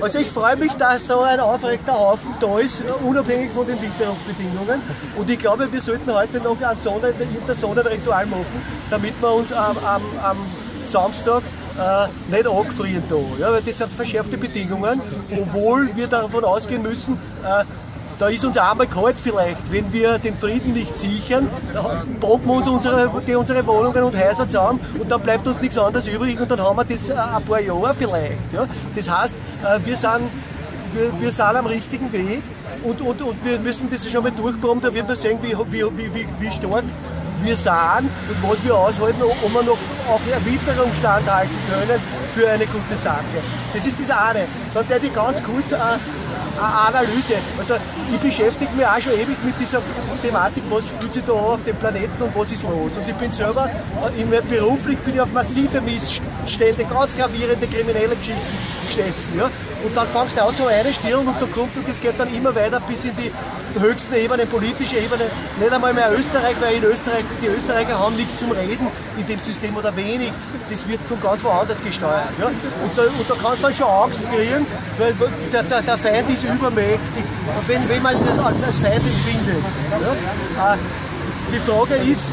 Also ich freue mich, dass da ein aufrechter Haufen da ist, unabhängig von den Witterungsbedingungen. Und ich glaube, wir sollten heute noch ein Sonnenritual machen, damit wir uns am Samstag nicht angefrieren da. Ja, weil das sind verschärfte Bedingungen, obwohl wir davon ausgehen müssen, da ist uns einmal kalt vielleicht, wenn wir den Frieden nicht sichern, dann bomben wir uns unsere Wohnungen und Häuser zusammen und dann bleibt uns nichts anderes übrig und dann haben wir das ein paar Jahre vielleicht. Ja. Das heißt, wir sind am richtigen Weg und wir müssen das schon mal durchproben, da wird man sehen, wie stark wir sind und was wir aushalten, ob wir noch auch Erwitterung standhalten können für eine gute Sache. Das ist das eine. Dann werde ich ganz kurz eine Analyse. Also ich beschäftige mich auch schon ewig mit dieser Thematik, was spielt sich da auf dem Planeten und was ist los. Und ich bin selber, beruflich bin ich auf massive Missstände, ganz gravierende kriminelle Geschichten gestoßen. Ja? Und dann fangst du an zu einstellen und das geht dann immer weiter bis in die höchsten Ebenen, politische Ebene, nicht einmal mehr Österreich, weil in Österreich, die Österreicher haben nichts zum Reden in dem System oder wenig. Das wird von ganz woanders gesteuert. Ja? Und da kannst du dann schon Angst kriegen, weil der Feind ist übermächtig, wenn man das als Feind empfindet. Ja? Die Frage ist,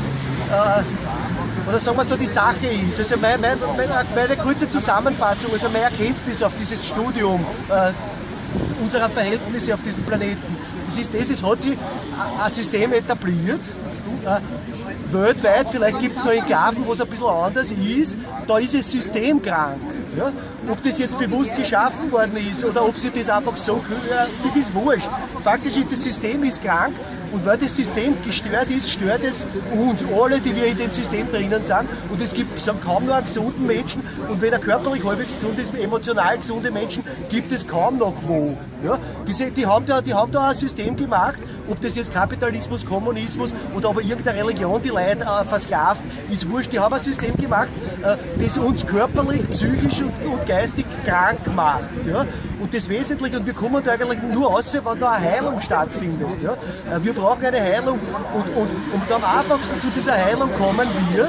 oder sagen wir so, die Sache ist, also meine kurze Zusammenfassung, also meine Erkenntnis auf dieses Studium unserer Verhältnisse auf diesem Planeten, es hat sich ein System etabliert, weltweit, vielleicht gibt es noch Enklaven, wo es ein bisschen anders ist, da ist es systemkrank. Ja? Ob das jetzt bewusst geschaffen worden ist oder ob sie das einfach so, das ist wurscht. Faktisch ist, das System ist krank und weil das System gestört ist, stört es uns, alle, die wir in dem System drinnen sind. Und es gibt kaum noch einen gesunden Menschen und wenn er körperlich halbwegs gesund ist, emotional gesunde Menschen, gibt es kaum noch wo. Ja? Die haben da ein System gemacht, ob das jetzt Kapitalismus, Kommunismus oder aber irgendeine Religion die Leute versklavt, ist wurscht. Die haben ein System gemacht, das uns körperlich, psychisch und geistig krank macht. Ja? Und das Wesentliche, und wir kommen da eigentlich nur raus, wenn da eine Heilung stattfindet. Ja? Wir brauchen eine Heilung und am einfachsten zu dieser Heilung kommen wir,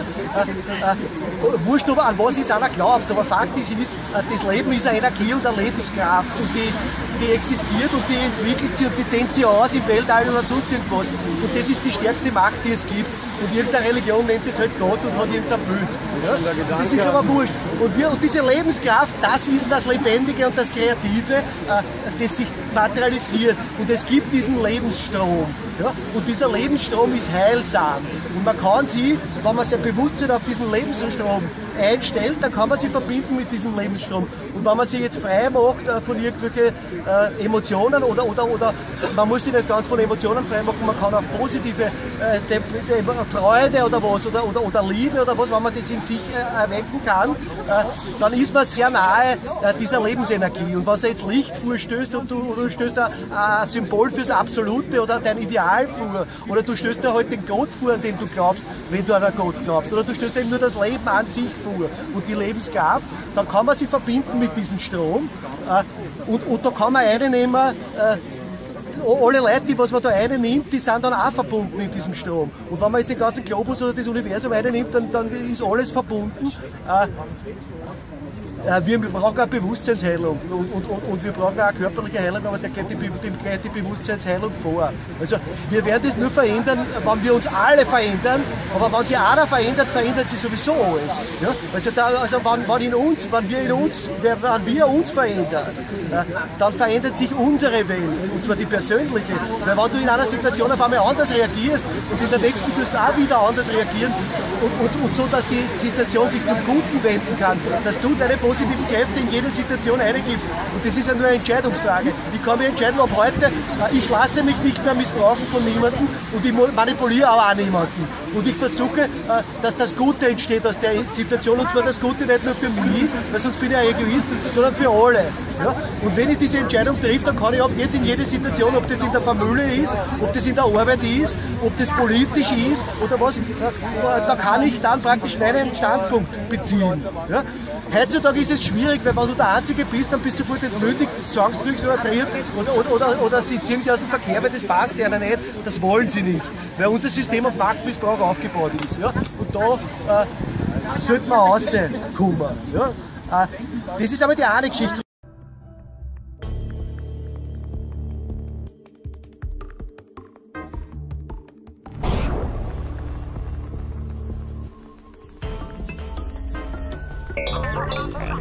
wurscht aber an was jetzt einer glaubt, aber faktisch ist, das Leben ist eine Energie und eine Lebenskraft und die existiert und die entwickelt sich und die dehnt sich aus im Weltall oder sonst irgendwas. Und das ist die stärkste Macht, die es gibt. Und irgendeine Religion nennt es halt Gott und hat irgendein Bild. Ja? Das ist aber wurscht. Und diese Lebenskraft, das ist das Lebendige und das Kreative, das sich materialisiert. Und es gibt diesen Lebensstrom. Ja? Und dieser Lebensstrom ist heilsam. Und man kann sie, wenn man sein Bewusstsein auf diesen Lebensstrom einstellt, dann kann man sie verbinden mit diesem Lebensstrom. Und wenn man sie jetzt frei macht von irgendwelchen Emotionen oder man muss sie nicht ganz von Emotionen frei machen, man kann auch positive Freude oder was oder Liebe oder was, wenn man das in sich erwecken kann, dann ist man sehr nahe dieser Lebensenergie. Und was da jetzt Licht vorstößt und du stößt ein Symbol fürs Absolute oder dein Ideal vor, oder du stößt da halt den Gott vor, an den du glaubst, wenn du an einen Gott glaubst, oder du stößt eben nur das Leben an sich vor und die Lebenskraft, dann kann man sie verbinden mit diesem Strom und da kann man einnehmen, alle Leute, die was man da einnimmt, die sind dann auch verbunden in diesem Strom. Und wenn man jetzt den ganzen Globus oder das Universum einnimmt, dann ist alles verbunden. Wir brauchen eine Bewusstseinsheilung und wir brauchen auch eine körperliche Heilung, aber dem geht die Bewusstseinsheilung vor. Also wir werden das nur verändern, wenn wir uns alle verändern, aber wenn sich einer verändert, verändert sich sowieso alles. Ja? Also wenn wir uns verändern, dann verändert sich unsere Welt, und zwar die persönliche. Weil wenn du in einer Situation auf einmal anders reagierst und in der nächsten tust du auch wieder anders reagieren und so, dass die Situation sich zum Guten wenden kann, dass du deine positiven Kräfte in jede Situation eingibst. Und das ist ja nur eine Entscheidungsfrage. Ich kann mich entscheiden, ob heute, ich lasse mich nicht mehr missbrauchen von niemandem und ich manipuliere auch niemanden. Und ich versuche, dass das Gute entsteht aus der Situation, und zwar das Gute nicht nur für mich, weil sonst bin ich ein Egoist, sondern für alle. Ja? Und wenn ich diese Entscheidung treffe, dann kann ich ab jetzt in jede Situation, ob das in der Familie ist, ob das in der Arbeit ist, ob das politisch ist oder was, da kann ich dann praktisch meinen Standpunkt beziehen. Ja? Heutzutage ist es schwierig, weil wenn du der Einzige bist, dann bist du sofort entmündigt, sagst du nichts übertrieben oder sie ziehen dich aus dem Verkehr, weil das passt denen nicht, das wollen sie nicht. Weil unser System auf Machtmissbrauch aufgebaut ist. Ja? Und da sollte man rauskommen. Ja? Das ist aber die eine Geschichte.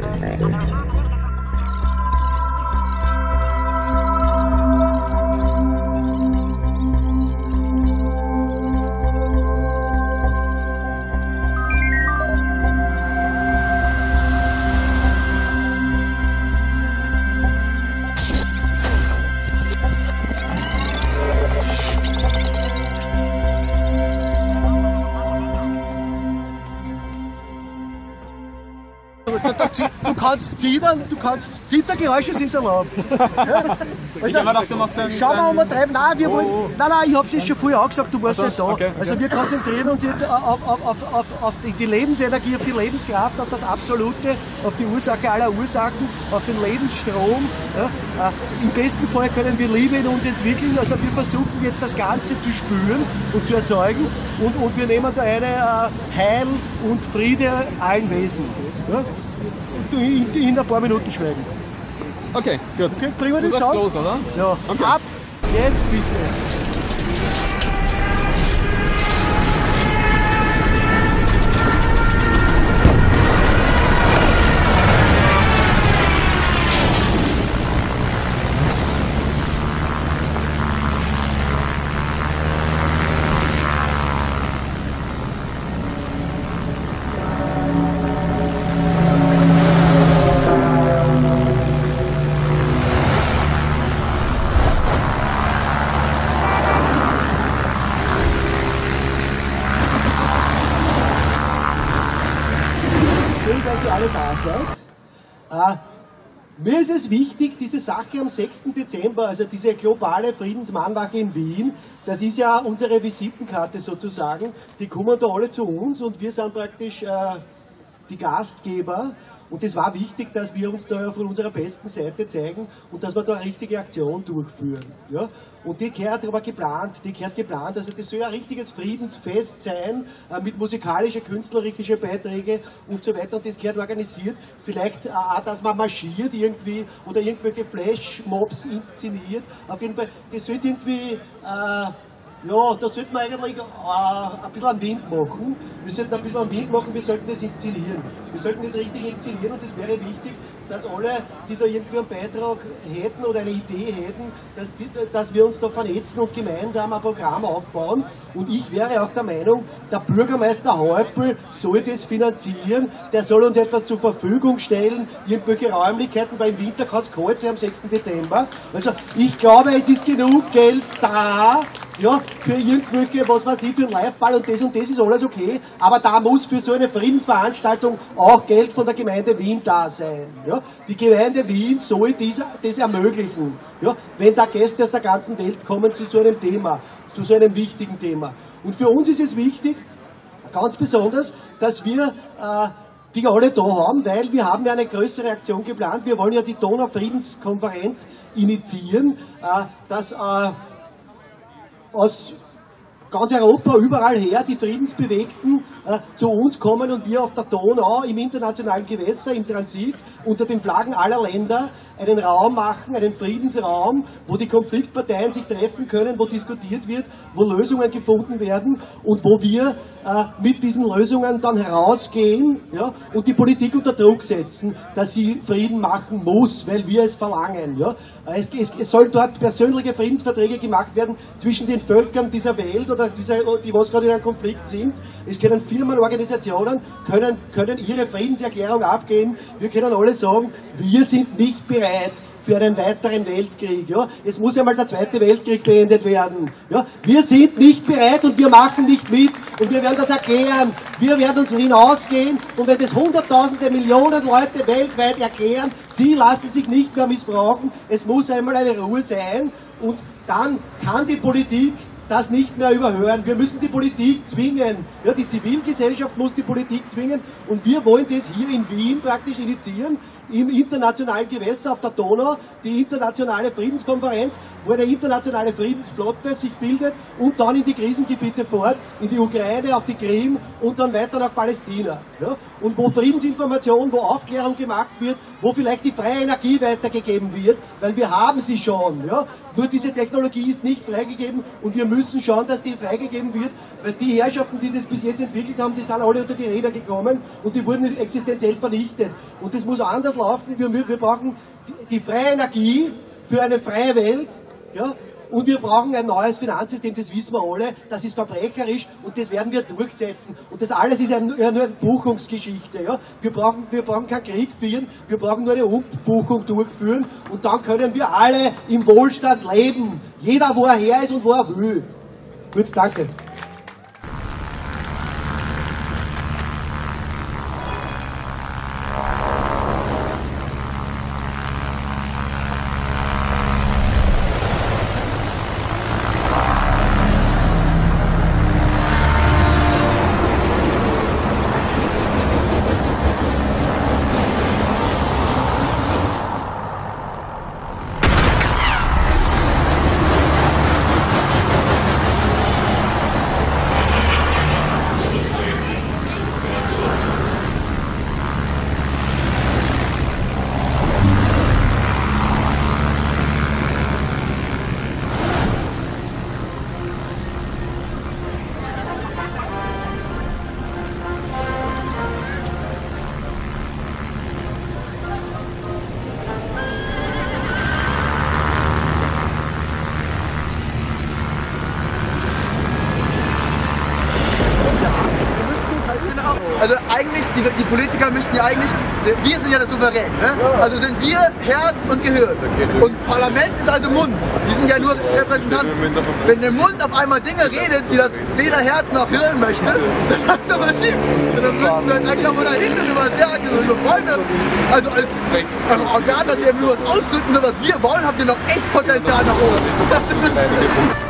Du kannst Zittergeräusche sind erlaubt. Ja? Also, schauen wir mal, treiben. Nein, wir wollen. Nein, ich hab's jetzt schon vorher angesagt, du warst nicht da. Okay. Also wir konzentrieren uns jetzt auf die Lebensenergie, auf die Lebenskraft, auf das Absolute, auf die Ursache aller Ursachen, auf den Lebensstrom. Ja? Im besten Fall können wir Liebe in uns entwickeln. Also wir versuchen jetzt das Ganze zu spüren und zu erzeugen und wir nehmen da eine Heil und Friede allen Wesen. Ja? In ein paar Minuten schweigen. Okay, gut. Okay, bringen wir du das sagst schon? los, oder? Ja. Okay. Ab jetzt bitte. Dass ihr alle da seid. Mir ist es wichtig, diese Sache am 6. Dezember, also diese globale Friedensmahnwache in Wien, das ist ja unsere Visitenkarte sozusagen, die kommen da alle zu uns und wir sind praktisch die Gastgeber. Und es war wichtig, dass wir uns da von unserer besten Seite zeigen und dass wir da eine richtige Aktion durchführen. Ja? Und die gehört aber geplant, also das soll ja ein richtiges Friedensfest sein, mit musikalischen, künstlerischen Beiträgen und so weiter. Und das gehört organisiert, vielleicht auch, dass man marschiert irgendwie oder irgendwelche Flashmobs inszeniert. Auf jeden Fall, das sollte irgendwie... ja, da sollten wir eigentlich ein bisschen am Wind machen. Wir sollten ein bisschen am Wind machen, wir sollten das inszenieren. Wir sollten das richtig inszenieren und es wäre wichtig, dass alle, die da irgendwie einen Beitrag hätten oder eine Idee hätten, dass wir uns da vernetzen und gemeinsam ein Programm aufbauen. Und ich wäre auch der Meinung, der Bürgermeister Häupl soll das finanzieren, der soll uns etwas zur Verfügung stellen, irgendwelche Räumlichkeiten, weil im Winter kann es kalt sein am 6. Dezember. Also ich glaube, es ist genug Geld da, ja, für irgendwelche, was weiß ich, für einen Liveball und das ist alles okay, aber da muss für so eine Friedensveranstaltung auch Geld von der Gemeinde Wien da sein. Ja. Die Gemeinde Wien soll das ermöglichen, ja, wenn da Gäste aus der ganzen Welt kommen zu so einem Thema, zu so einem wichtigen Thema. Und für uns ist es wichtig, ganz besonders, dass wir die alle da haben, weil wir haben ja eine größere Aktion geplant. Wir wollen ja die Donau-Friedenskonferenz initiieren, dass aus ganz Europa, überall her, die Friedensbewegten zu uns kommen und wir auf der Donau im internationalen Gewässer, im Transit, unter den Flaggen aller Länder einen Raum machen, einen Friedensraum, wo die Konfliktparteien sich treffen können, wo diskutiert wird, wo Lösungen gefunden werden und wo wir mit diesen Lösungen dann herausgehen, ja, und die Politik unter Druck setzen, dass sie Frieden machen muss, weil wir es verlangen. Ja. Es sollen dort persönliche Friedensverträge gemacht werden zwischen den Völkern dieser Welt oder die was gerade in einem Konflikt sind. Es können Firmen, Organisationen können ihre Friedenserklärung abgeben. Wir können alle sagen, wir sind nicht bereit für einen weiteren Weltkrieg. Ja? Es muss einmal der Zweite Weltkrieg beendet werden. Ja? Wir sind nicht bereit und wir machen nicht mit und wir werden das erklären. Wir werden uns hinausgehen und wenn das Hunderttausende, Millionen Leute weltweit erklären, sie lassen sich nicht mehr missbrauchen, es muss einmal eine Ruhe sein und dann kann die Politik das nicht mehr überhören. Wir müssen die Politik zwingen. Ja, die Zivilgesellschaft muss die Politik zwingen und wir wollen das hier in Wien praktisch initiieren. im internationalen Gewässer auf der Donau die internationale Friedenskonferenz, wo eine internationale Friedensflotte sich bildet und dann in die Krisengebiete fährt, in die Ukraine, auf die Krim und dann weiter nach Palästina. Ja? Und wo Friedensinformation, wo Aufklärung gemacht wird, wo vielleicht die freie Energie weitergegeben wird, weil wir haben sie schon. Ja? Nur diese Technologie ist nicht freigegeben und wir müssen schauen, dass die freigegeben wird, weil die Herrschaften, die das bis jetzt entwickelt haben, die sind alle unter die Räder gekommen und die wurden existenziell vernichtet. Und das muss anders laufen. Wir brauchen die freie Energie für eine freie Welt. Ja? Und wir brauchen ein neues Finanzsystem, das wissen wir alle, das ist verbrecherisch und das werden wir durchsetzen. Und das alles ist ja nur eine Buchungsgeschichte. Ja? Wir brauchen keinen Krieg führen, wir brauchen nur eine Umbuchung durchführen und dann können wir alle im Wohlstand leben. Jeder, wo er her ist und wo er will. Gut, danke. Also eigentlich, die Politiker müssten ja eigentlich, wir sind ja der Souverän, ne? Also sind wir Herz und Gehirn. Und Parlament ist also Mund. Sie sind ja nur Repräsentanten. Wenn der Mund auf einmal Dinge redet, die das weder Herz noch Hirn möchte, dann läuft doch was schief. Und dann müssten wir eigentlich auch mal da hinten über sagen, so liebe Freunde, also als Organ, dass ihr nur was ausdrücken, so was wir wollen, habt ihr noch echt Potenzial nach oben.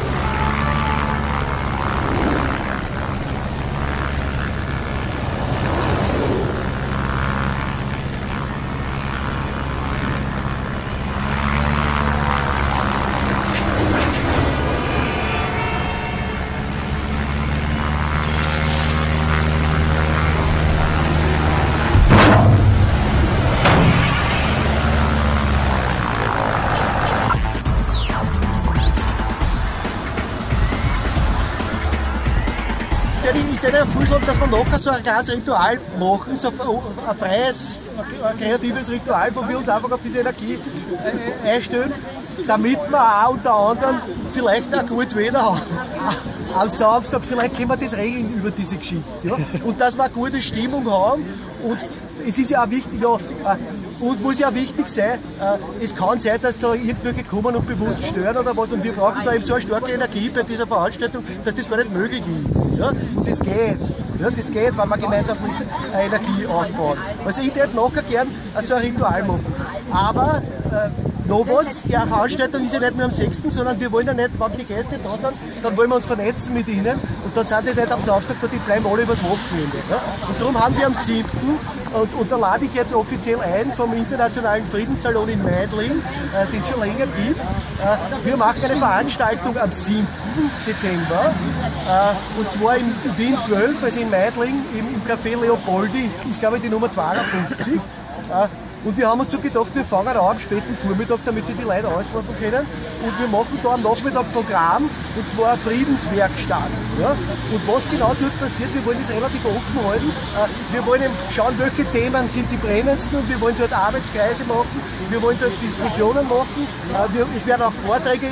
Ich hätte ja vorgeschlagen, dass wir nachher so ein kleines Ritual machen, so ein freies, ein kreatives Ritual, wo wir uns einfach auf diese Energie einstellen, damit wir auch unter anderem vielleicht auch kurz wieder haben. Am Samstag, vielleicht können wir das regeln über diese Geschichte. Ja? Und dass wir eine gute Stimmung haben. Und es ist ja auch wichtig, ja, und muss ja wichtig sein, es kann sein, dass da irgendwelche kommen und bewusst stören oder was und wir brauchen da eben so eine starke Energie bei dieser Veranstaltung, dass das gar nicht möglich ist. Ja? Das geht. Ja, das geht, wenn man gemeinsam Energie aufbaut. Also ich hätte nachher gern so ein Ritual machen. Aber noch was, die Veranstaltung ist ja nicht nur am 6., sondern wir wollen ja nicht, wenn die Gäste da sind, dann wollen wir uns vernetzen mit ihnen und dann sind die nicht am Samstag da, die bleiben alle übers Wochenende. Ja? Und darum haben wir am 7. Und da lade ich jetzt offiziell ein vom Internationalen Friedenssalon in Meidling, den es schon länger gibt. Wir machen eine Veranstaltung am 7. Dezember und zwar in Wien 12, also in Meidling, im Café Leopoldi, ist glaube ich die Nummer 52. Und wir haben uns so gedacht, wir fangen an am späten Vormittag, damit sich die Leute ausschlafen können. Und wir machen da am Nachmittag Programm, und zwar eine Friedenswerkstatt. Ja? Und was genau dort passiert, wir wollen das relativ offen halten. Wir wollen schauen, welche Themen sind die brennendsten, und wir wollen dort Arbeitskreise machen, wir wollen dort Diskussionen machen. Es werden auch Vorträge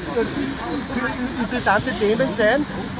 für interessante Themen sein.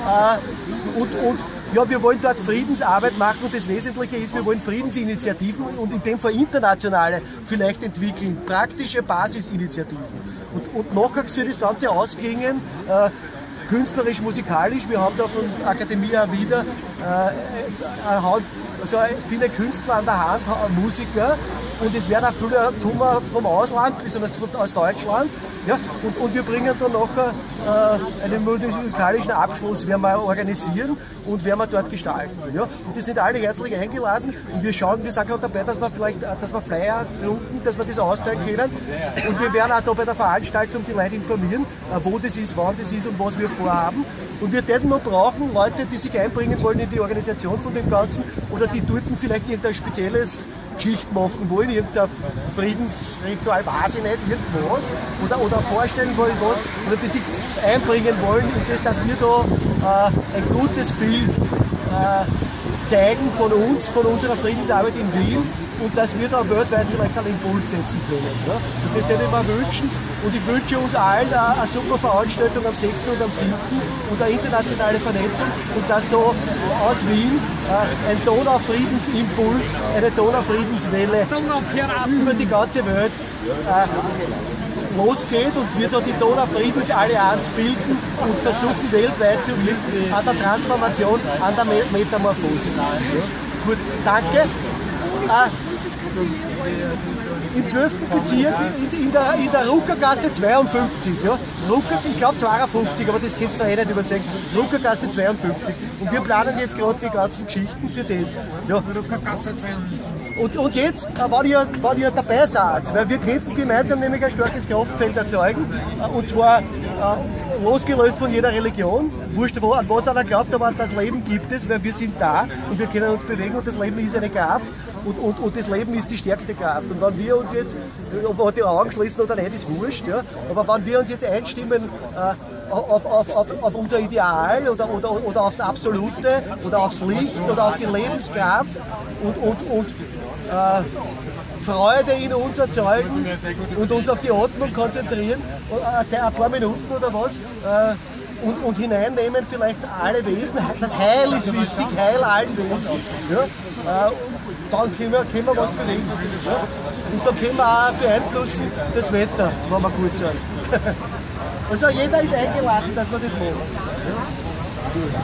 Ja, wir wollen dort Friedensarbeit machen und das Wesentliche ist, wir wollen Friedensinitiativen und in dem Fall internationale vielleicht entwickeln, praktische Basisinitiativen. Und nachher soll das Ganze ausklingen, künstlerisch, musikalisch. Wir haben da von Akademie auch wieder also viele Künstler an der Hand, Musiker, und es werden auch viele kommen vom Ausland, besonders aus Deutschland. Ja, und wir bringen dann nachher einen musikalischen Abschluss, werden wir organisieren und werden wir dort gestalten. Ja. Und die sind alle herzlich eingeladen und wir schauen, wir sind gerade dabei, dass wir Flyer drucken, dass wir das austeilen können. Und wir werden auch da bei der Veranstaltung die Leute informieren, wo das ist, wann das ist und was wir vorhaben. Und wir werden noch brauchen Leute, die sich einbringen wollen in die Organisation von dem Ganzen oder die dort vielleicht irgendein spezielles Geschichte machen wollen, irgendein Friedensritual, weiß ich nicht, irgendwas, oder vorstellen wollen was, oder die sich einbringen wollen in das, dass wir da ein gutes Bild zeigen von uns, von unserer Friedensarbeit in Wien und dass wir da weltweit vielleicht einen Impuls setzen können. Ja? Und das würde ich mir wünschen und ich wünsche uns allen eine super Veranstaltung am 6. und am 7. und eine internationale Vernetzung und dass da aus Wien ein Donau-Friedensimpuls, eine Donau-Friedenswelle über die ganze Welt losgeht und wir da die Donau-Friedensallianz bilden und versuchen weltweit zu wirken an der Transformation, an der Metamorphose. Gut, danke. Im 12. Bezirk, in der Ruckergasse 52, ja? Ich glaube 52, aber das könnt ihr eh nicht übersehen. Ruckergasse 52. Und wir planen jetzt gerade die ganzen Geschichten für das. Ja. Ruckergasse 52. Und jetzt, wenn ihr dabei seid, weil wir könnten gemeinsam nämlich ein starkes Kraftfeld erzeugen, und zwar losgelöst von jeder Religion, wurscht an was einer glaubt, aber das Leben gibt es, weil wir sind da und wir können uns bewegen und das Leben ist eine Kraft. Und das Leben ist die stärkste Kraft. Und wenn wir uns jetzt, ob wir die Augen schließen oder nicht, ist wurscht, ja? Aber wenn wir uns jetzt einstimmen auf unser Ideal oder aufs Absolute oder aufs Licht oder auf die Lebenskraft und Freude in uns erzeugen und uns auf die Atmung konzentrieren, ein paar Minuten oder was, und hineinnehmen vielleicht alle Wesen. Das Heil ist wichtig, Heil allen Wesen. Ja? Dann können wir was bewegen. Ja? Und dann können wir auch beeinflussen das Wetter, wenn wir gut sind. Also jeder ist eingeladen, dass wir das machen. Ja?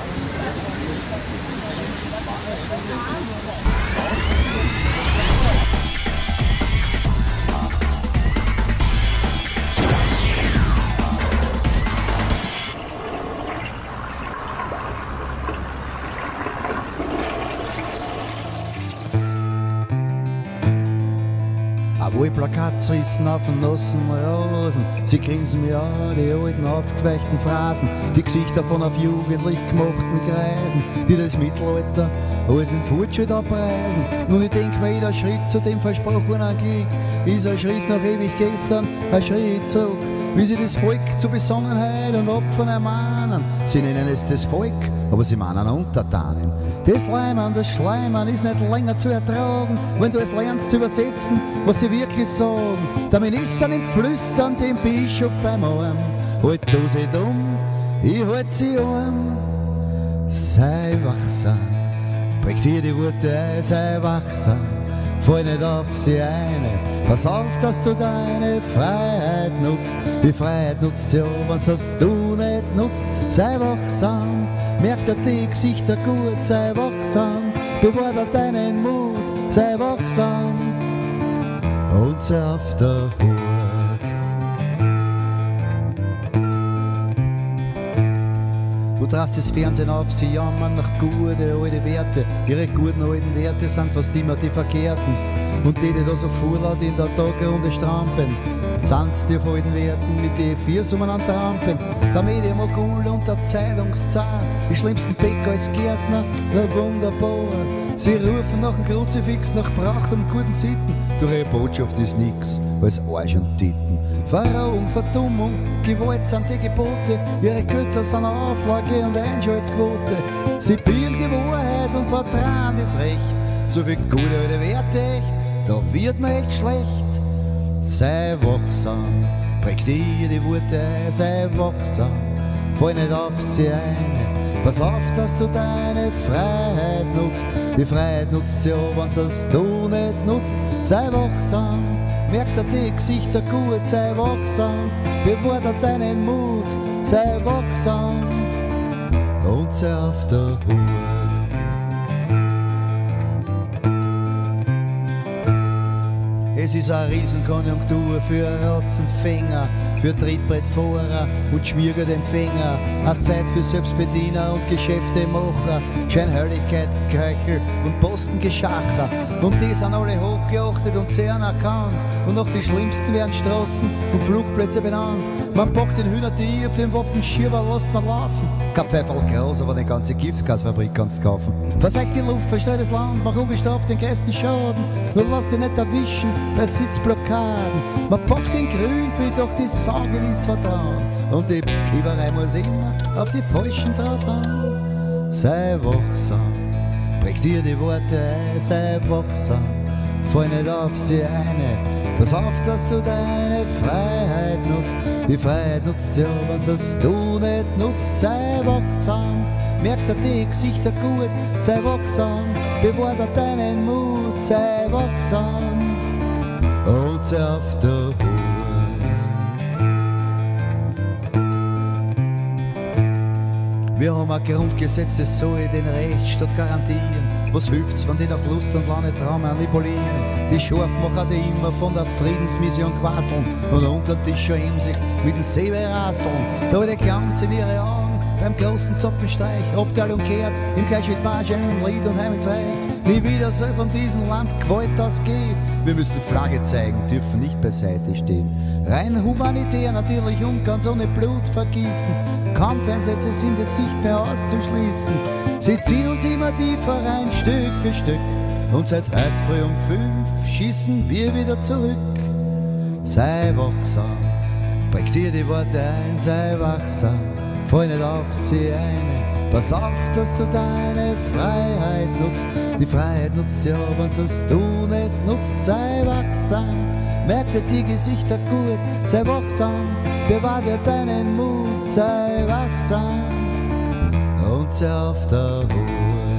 Wahlplakat zerrissen auf den nassen Rasen. Sie grinsen mir an, die alten aufgeweichten Phrasen, die Gesichter von auf jugendlich gemachten Kreisen, die das Mittelalter als ein Fortschritt abpreisen. Nun ich denk mir, jeder Schritt zu dem versprochenen Glück ist ein Schritt nach ewig gestern, ein Schritt zurück. Wie sie das Volk zur Besonnenheit und Opfern ermahnen. Sie nennen es das Volk, aber sie meinen Untertanen. Das Leimern, das Schleimern ist nicht länger zu ertragen, wenn du es lernst zu übersetzen, was sie wirklich sagen. Der Minister nimmt flüstern den Bischof beim Arm. Halt du sie dumm, ich halt sie arm. Sei wachsam, prägt dir die Worte ein, sei wachsam. Fall nicht auf sie eine, pass auf, dass du deine Freiheit nutzt. Die Freiheit nutzt sie auch, wenn's das du nicht nutzt. Sei wachsam, merk dir die Gesichter gut, sei wachsam. Bewahr dir deinen Mut, sei wachsam. Und sei auf der Hut. Du drast das Fernsehen auf, sie jammern nach gute alte Werte. Ihre guten alten Werte sind fast immer die verkehrten. Und die da so vorlaut in der Tagrunde strampeln, sind's die alten Werten mit den Viers umeinander rampen. Der Medienmogul und der Zeitungszar, die schlimmsten Bäcker als Gärtner, na wunderbar. Sie rufen nach dem Kruzifix, nach Pracht und guten Sitten. Doch ihre Botschaft ist nix als Arsch und Titten. Verrohung, Verdummung, Gewalt sind die Gebote. Ihre Götter sind Auflage und Einschaltquote. Sie biegen die Wahrheit und vertrauen das Recht. So viel gute alte Werte echt, da wird mir echt schlecht. Sei wachsam, präg dir die Worte ein, sei wachsam. Fall nicht auf sie ein. Pass auf, dass du deine Freiheit nutzt. Die Freiheit nutzt sie auch, wenn's das du nicht nutzt. Sei wachsam, merk dir die Gesichter gut, sei wachsam. Bewahr dir deinen Mut, sei wachsam. Und sei auf der Hut. Es ist eine Riesenkonjunktur für Rotzenfinger, für Trittbrettfahrer und Schmiergeldempfänger. Eine Zeit für Selbstbediener und Geschäftemacher, Scheinheiligkeit, Köchel und Postengeschacher. Und die sind alle hochgeachtet und sehr anerkannt. Und noch die schlimmsten werden Straßen und Flugplätze benannt. Man packt den Hühnerdieb, den Waffenschieber lässt man laufen. Kein Pfeiferl groß, aber die ganze Giftgasfabrik kannst du kaufen. Verseucht die Luft, verstört das Land, mach ungestraft den größten Schaden. Nur lass dich nicht erwischen bei Sitzblockaden. Man packt den Grün, für doch die Sorge ist vertrauen. Und die Kieberei muss immer auf die Falschen drauf hauen. Sei wachsam, brech dir die Worte ein, sei wachsam, fall nicht auf sie eine. Pass auf, dass du deine Freiheit nutzt. Die Freiheit nutzt ja, wenn's es du nicht nutzt. Sei wachsam, merk dir die Gesichter gut. Sei wachsam, bewahr dir deinen Mut. Sei wachsam und sei auf der Hut. Wir haben ein Grundgesetz, das soll den Rechtsstaat garantieren. Was hilft's, wenn die nach Lust und Laune Traum manipulieren? Die Scharfmacher, die immer von der Friedensmission quasseln und unter den Tisch schon sich mit dem Säbel rasseln. Da der Glanz in ihre Augen beim großen Zapfenstreich. Abteilung kehrt im Gleichschrittmarsch ein Lied und heim ins Reich. Nie wieder soll von diesem Land Gewalt ausgehen. Wir müssen Flagge zeigen, dürfen nicht beiseite stehen. Rein humanitär natürlich und ganz ohne Blut vergießen. Kampfeinsätze sind jetzt nicht mehr auszuschließen. Sie ziehen uns immer tiefer rein, Stück für Stück. Und seit heute früh um 5 schießen wir wieder zurück. Sei wachsam, brech dir die Worte ein, sei wachsam, fall nicht auf sie eine. Pass auf, dass du deine Freiheit nutzt. Die Freiheit nutzt ja, wenn's es du nicht nutzt. Sei wachsam, merk dir die Gesichter gut. Sei wachsam, bewahr dir deinen Mut. Sei wachsam und sei auf der Hut.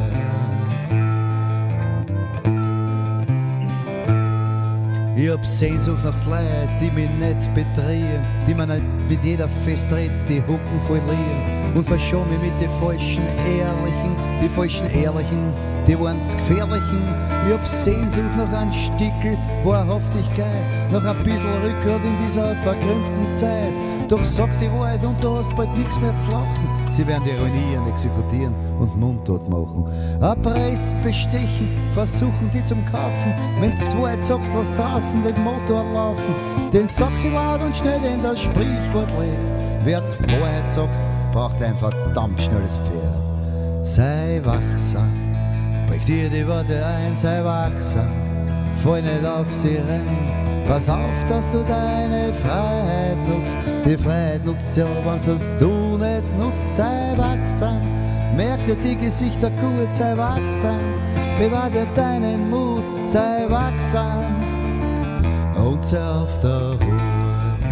Ich hab Sehnsucht nach Leuten, die mich nicht betrügen, die mir nicht mit jeder Festred die Hucken verlieren. Und verschau mich mit den falschen Ehrlichen, die falschen Ehrlichen, die waren gefährlichen. Ich hab Sehnsucht nach einem Stickel Wahrhaftigkeit, nach ein bisschen Rückgrat in dieser verkrümmten Zeit. Doch sag die Wahrheit und du hast bald nichts mehr zu lachen. Sie werden die ruinieren, exekutieren und mundtot machen. Erpresst, bestechen, versuchen die zum Kaufen. Wenn du die Wahrheit sagst, lass draußen den Motor laufen. Den sag sie laut und schnell, denn das Sprichwort lebt. Wer die Wahrheit sagt, braucht ein verdammt schnelles Pferd. Sei wachsam, brech dir die Worte ein, sei wachsam, fall nicht auf sie rein. Pass auf, dass du deine Freiheit nutzt. Die Freiheit nutzt ja, wenn's es du nicht nutzt. Sei wachsam, merk dir die Gesichter gut. Sei wachsam, bewahr dir deinen Mut. Sei wachsam und sei auf der Hut.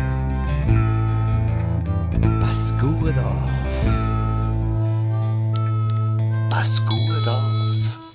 Pass gut auf. Pass gut auf.